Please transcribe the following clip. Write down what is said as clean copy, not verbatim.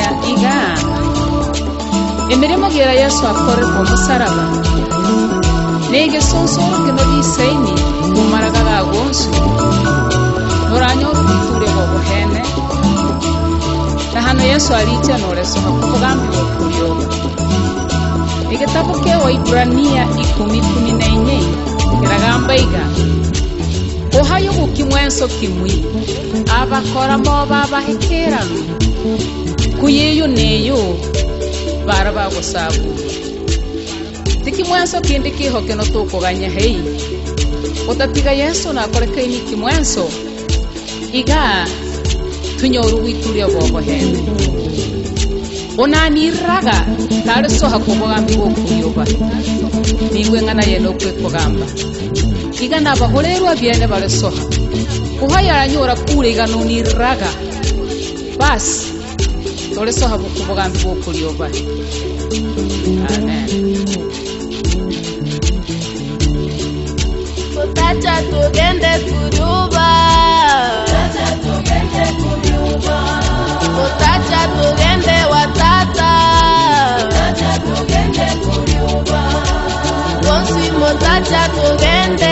burania iga emirimo gira Yesu akore ku musaraba nege sonsoro kino bisaini kumaraga gagonsu noranyo biture bo bohene na hano Yesu alicha noreso hakugambi wo kuryoba igitabu ke wa Ibrania 10:14 kiragamba iga ohayo gukimwenso kimwi abakora mo babahekerano kuyeyo neyo baraba gosabu tikimwenso kindi kihoke no tukuganya hei utatiga Yesu na kore kaini kimwenso iga tunyoru wituria bobo hene onani raga tare so hakubogambi go kuyoba ningwe ngana yeno kwekogamba iga nabaholerwa byene bare soha kuhaya nyora kure iga noni raga bas tore soha bukubogambi go kuyoba. Amen. Utacha tugende kuruba, utacha tugende kuruba, utacha tugende watata, utacha tugende kuruba, konsi mutacha tugende